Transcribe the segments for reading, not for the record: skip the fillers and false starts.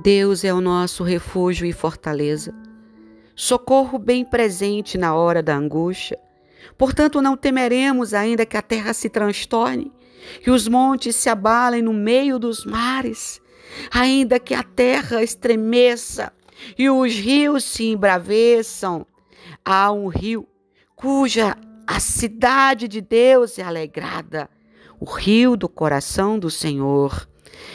Deus é o nosso refúgio e fortaleza, socorro bem presente na hora da angústia. Portanto, não temeremos, ainda que a terra se transtorne, que os montes se abalem no meio dos mares, ainda que a terra estremeça e os rios se embraveçam. Há um rio cuja a cidade de Deus é alegrada, o rio do coração do Senhor.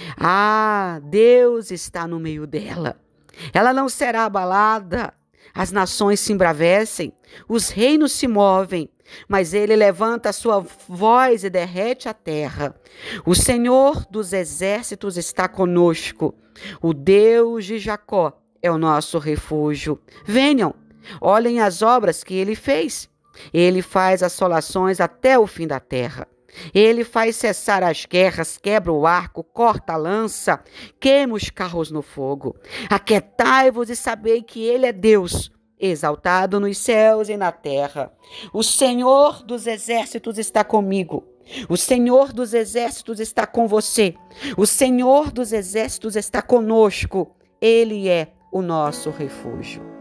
Deus está no meio dela. Ela não será abalada. As nações se embravecem, os reinos se movem, mas ele levanta a sua voz e derrete a terra. O Senhor dos exércitos está conosco. O Deus de Jacó é o nosso refúgio. Venham, olhem as obras que ele fez. Ele faz assolações até o fim da terra. Ele faz cessar as guerras, quebra o arco, corta a lança, queima os carros no fogo. Aquietai-vos e sabei que ele é Deus, exaltado nos céus e na terra. O Senhor dos exércitos está comigo. O Senhor dos exércitos está com você. O Senhor dos exércitos está conosco. Ele é o nosso refúgio.